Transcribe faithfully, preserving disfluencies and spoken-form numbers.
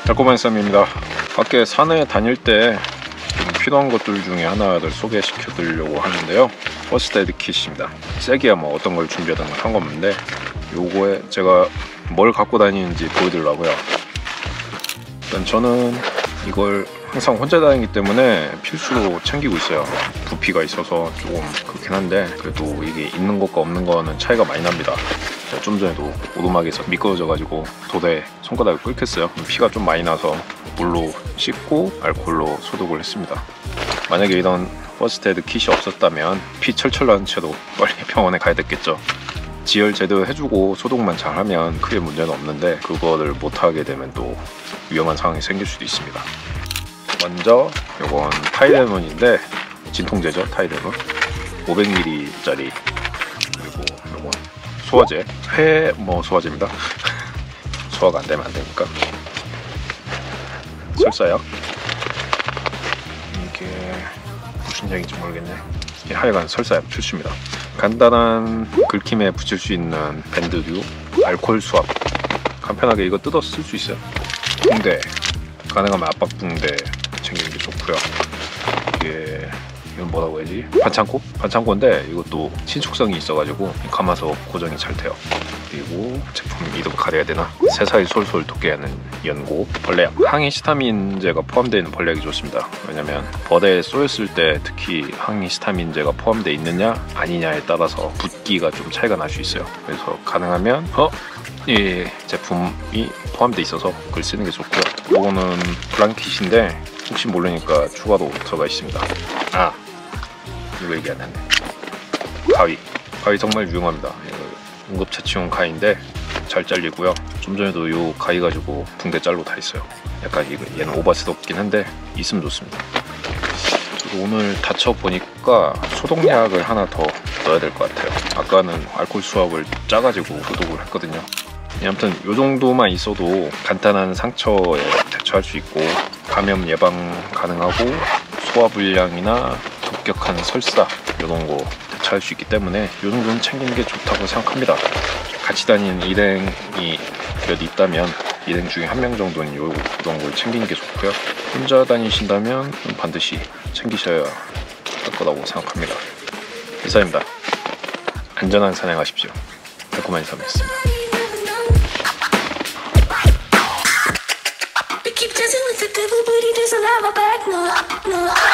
달콤한 쌈입니다. 밖에 산에 다닐 때 좀 필요한 것들 중에 하나를 소개시켜 드리려고 하는데요. 퍼스트 에드 킷입니다. 세기야 뭐 어떤 걸 준비하든 상관없는데 요거에 제가 뭘 갖고 다니는지 보여드리려고요. 일단 저는 이걸 항상 혼자 다니기 때문에 필수로 챙기고 있어요. 부피가 있어서 조금 그렇긴 한데 그래도 이게 있는 것과 없는 거는 차이가 많이 납니다. 제가 좀 전에도 오두막에서 미끄러져 가지고 도대에 손가락을 끓겠어요. 피가 좀 많이 나서 물로 씻고 알코올로 소독을 했습니다. 만약에 이런 퍼스트 에드 킷이 없었다면 피 철철 나는 채로 빨리 병원에 가야 됐겠죠. 지혈 제대로 해주고 소독만 잘하면 크게 문제는 없는데 그거를 못하게 되면 또 위험한 상황이 생길 수도 있습니다. 먼저 요건 타이레논인데 진통제죠. 타이레논 오백 밀리리터짜리. 그리고 요건 소화제, 회 뭐 소화제입니다. 소화가 안 되면 안 되니까. 설사약, 이게 무슨 약인지 모르겠네. 이게 하여간 설사약 필수입니다. 간단한 긁힘에 붙일 수 있는 밴드류, 알코올 수압. 간편하게 이거 뜯어서 쓸 수 있어요. 붕대, 가능하면 압박 붕대 챙기는 게 좋고요. 이게 이건 뭐라고 해야지? 반창고? 반창고인데 이것도 신축성이 있어가지고 감아서 고정이 잘 돼요. 그리고 제품 이름 가려야 되나? 새살이 솔솔 돋게 하는 연고, 벌레약. 항히스타민제가 포함되어 있는 벌레약이 좋습니다. 왜냐면 버대에 쏘였을 때 특히 항히스타민제가 포함되어 있느냐 아니냐에 따라서 붓기가 좀 차이가 날 수 있어요. 그래서 가능하면 어? 이 제품이 포함되어 있어서 그걸 쓰는 게 좋고요. 이거는 블랑킷인데 혹시 모르니까 추가로 들어가 있습니다. 아, 이거 얘기 안 했네. 가위. 가위 정말 유용합니다. 응급처치용 가위인데 잘 잘리고요. 좀 전에도 요 가위 가지고 붕대 잘로 다 있어요. 약간 이거 얘는 오버스럽긴 한데 있으면 좋습니다. 그리고 오늘 다쳐 보니까 소독약을 하나 더 넣어야 될 것 같아요. 아까는 알코올 수압을 짜가지고 소독을 했거든요. 아무튼 요 정도만 있어도 간단한 상처에 대처할 수 있고 감염 예방 가능하고 소화불량이나 급격한 설사 이런 거 대처할 수 있기 때문에 요 정도는 챙기는 게 좋다고 생각합니다. 같이 다니는 일행이 몇 있다면 일행 중에 한 명 정도는 요 이런 걸 챙기는 게 좋고요. 혼자 다니신다면 반드시 챙기셔야 할 거라고 생각합니다. 이상입니다. 안전한 산행하십시오. 달콤한 쌈이었습니다. Keep dancing with the devil, but he doesn't have a back, no, no.